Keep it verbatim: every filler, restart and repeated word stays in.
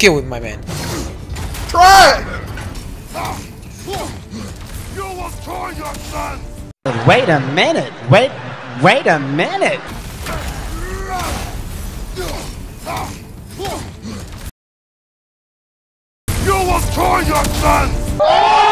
skill with my man. Try! You will try your son! Wait a minute! Wait, wait a minute! You will try your son!